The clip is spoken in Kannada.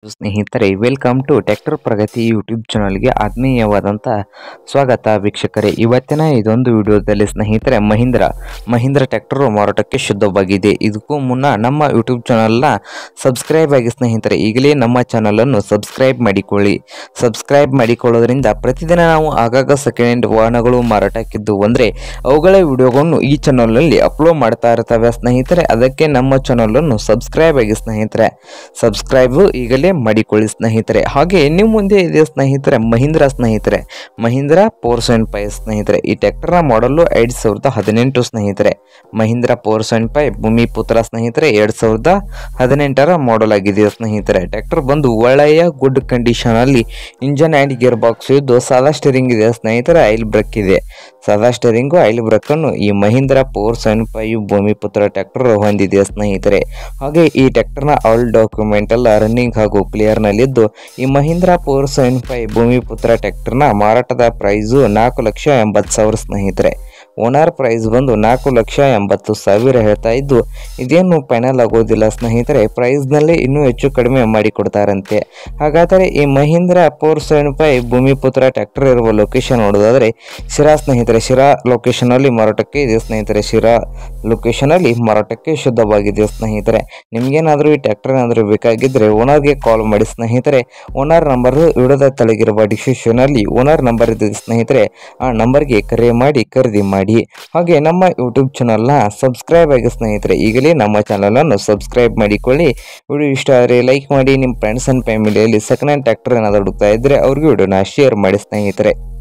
ಸ್ನೇಹಿತರೆ, welcome to tractor Pragati YouTube ಚಾನಲ್ಗೆ ಆತ್ಮೀಯವಾದಂಥ ಸ್ವಾಗತ ವೀಕ್ಷಕರೇ. ಇವತ್ತಿನ ಇದೊಂದು ವಿಡಿಯೋದಲ್ಲಿ ಸ್ನೇಹಿತರೆ ಮಹೀಂದ್ರ ಟ್ರ್ಯಾಕ್ಟರ್ ಮಾರಾಟಕ್ಕೆ ಶುದ್ಧವಾಗಿದೆ. ಇದಕ್ಕೂ ಮುನ್ನ ನಮ್ಮ ಯೂಟ್ಯೂಬ್ ಚಾನಲ್ನ ಸಬ್ಸ್ಕ್ರೈಬ್ ಆಗಿ ಸ್ನೇಹಿತರೆ, ಈಗಲೇ ನಮ್ಮ ಚಾನಲನ್ನು ಸಬ್ಸ್ಕ್ರೈಬ್ ಮಾಡಿಕೊಳ್ಳಿ. ಸಬ್ಸ್ಕ್ರೈಬ್ ಮಾಡಿಕೊಳ್ಳೋದ್ರಿಂದ ಪ್ರತಿದಿನ ನಾವು ಆಗಾಗ ಸೆಕೆಂಡ್ ಹ್ಯಾಂಡ್ ವಾಹನಗಳು ಮಾರಾಟಕ್ಕಿದ್ದು ಅಂದರೆ ಅವುಗಳ ವಿಡಿಯೋಗಳನ್ನು ಈ ಚಾನಲ್ನಲ್ಲಿ ಅಪ್ಲೋಡ್ ಮಾಡ್ತಾ ಇರ್ತವೆ ಸ್ನೇಹಿತರೆ. ಅದಕ್ಕೆ ನಮ್ಮ ಚಾನಲನ್ನು ಸಬ್ಸ್ಕ್ರೈಬ್ ಆಗಿ ಸ್ನೇಹಿತರೆ, ಸಬ್ಸ್ಕ್ರೈಬ್ ಈಗಲೇ ಮಾಡಿಕೊಳ್ಳಿ ಸ್ನೇಹಿತರೆ. ಹಾಗೆ ನಿಮ್ಮ ಮುಂದೆ ಇದೆ ಸ್ನೇಹಿತರೆ ಮಹೀಂದ್ರ 475 ಸ್ನೇಹಿತರೆ. ಈ ಟ್ರ್ಯಾಕ್ಟರ್ನ ಮಾಡಲು 2018 ಸ್ನೇಹಿತರೆ. ಮಹೀಂದ್ರ 475 ಭೂಮಿಪುತ್ರ ಸ್ನೇಹಿತರೆ, 2018 ಮಾಡಲ್ ಆಗಿದೆ ಸ್ನೇಹಿತರೆ. ಟ್ರ್ಯಾಕ್ಟರ್ ಬಂದು ಒಳ್ಳೆಯ ಗುಡ್ ಕಂಡೀಷನ್ ಅಲ್ಲಿ ಇಂಜನ್ ಆ್ಯಂಡ್ ಗೇರ್ ಬಾಕ್ಸ್ ಇದ್ದು ಸಾದಾ ಸ್ಟೇರಿಂಗ್ ಇದೆ ಸ್ನೇಹಿತರೆ. ಆಯಿಲ್ ಬ್ರೇಕ್ ಇದೆ. ಸಾದಾ ಸ್ಟೇರಿಂಗು ಆಯಿಲ್ ಬ್ರೇಕ್ ಅನ್ನು ಈ ಮಹೀಂದ್ರ 475 ಭೂಮಿಪುತ್ರ ಟ್ರ್ಯಾಕ್ಟರ್ ಹೊಂದಿದೆ ಸ್ನೇಹಿತರೆ. ಹಾಗೆ ಈ ಟ್ರ್ಯಾಕ್ಟರ್ನ ಆಲ್ ಡಾಕ್ಯುಮೆಂಟ್ ಎಲ್ಲ ರನ್ನಿಂಗ್ ಹಾಗೂ ಕ್ಲಿಯರ್ ನಲ್ಲಿದ್ದು ಈ ಮಹೀಂದ್ರ 475 ಭೂಮಿಪುತ್ರ ಟ್ರ್ಯಾಕ್ಟರ್ನ ಮಾರಾಟದ ಪ್ರೈಸು 4,80,000 ಸ್ನೇಹಿತರೆ. ಓನರ್ ಪ್ರೈಸ್ ಬಂದು 4,80,000 ಹೇಳ್ತಾ ಇದ್ದು ಇದೇನು ಫೈನಲ್ ಆಗೋದಿಲ್ಲ ಸ್ನೇಹಿತರೆ. ಪ್ರೈಸ್ನಲ್ಲಿ ಇನ್ನೂ ಹೆಚ್ಚು ಕಡಿಮೆ ಮಾಡಿಕೊಡ್ತಾರಂತೆ. ಹಾಗಾದರೆ ಈ ಮಹೀಂದ್ರ 475 ಭೂಮಿಪುತ್ರ ಟ್ರ್ಯಾಕ್ಟರ್ ಇರುವ ಲೊಕೇಶನ್ ನೋಡೋದಾದರೆ ಶಿರಾ ಸ್ನೇಹಿತರೆ. ಶಿರಾ ಲೊಕೇಶನಲ್ಲಿ ಮಾರಾಟಕ್ಕೆ ಇದೆ ಸ್ನೇಹಿತರೆ. ಶಿರಾ ಲೊಕೇಶನಲ್ಲಿ ಮಾರಾಟಕ್ಕೆ ಶುದ್ಧವಾಗಿದೆ ಸ್ನೇಹಿತರೆ. ನಿಮಗೇನಾದರೂ ಈ ಟ್ರ್ಯಾಕ್ಟರ್ ಏನಾದರೂ ಬೇಕಾಗಿದ್ದರೆ ಓನರ್ಗೆ ಕಾಲ್ ಮಾಡಿ ಸ್ನೇಹಿತರೆ. ಓನರ್ ನಂಬರ್ ವಿಡಿಯೋದ ತಳಗಿರುವ ಡಿಸ್ಕ್ರಿಪ್ಷನಲ್ಲಿ ಓನರ್ ನಂಬರ್ ಇದೆ ಸ್ನೇಹಿತರೆ. ಆ ನಂಬರ್ಗೆ ಕರೆ ಮಾಡಿ ಖರೀದಿ ಮಾಡಿ. ಹಾಗೆ ನಮ್ಮ ಯೂಟ್ಯೂಬ್ ಚಾನಲ್ನ ಸಬ್ಸ್ಕ್ರೈಬ್ ಆಗಿ ಸ್ನೇಹಿತರೆ, ಈಗಲೇ ನಮ್ಮ ಚಾನಲನ್ನು ಸಬ್ಸ್ಕ್ರೈಬ್ ಮಾಡಿಕೊಳ್ಳಿ. ವಿಡಿಯೋ ಇಷ್ಟ ಆದರೆ ಲೈಕ್ ಮಾಡಿ. ನಿಮ್ಮ ಫ್ರೆಂಡ್ಸ್ ಆ್ಯಂಡ್ ಫ್ಯಾಮಿಲಿಯಲ್ಲಿ ಸೆಕೆಂಡ್ ಹ್ಯಾಂಡ್ ಟ್ರ್ಯಾಕ್ಟರ್ ಏನಾದರೂ ಹುಡುಕ್ತಾ ಇದ್ದರೆ ಅವ್ರಿಗೆ ವಿಡಿಯೋನ ಶೇರ್ ಮಾಡಿ ಸ್ನೇಹಿತರೆ.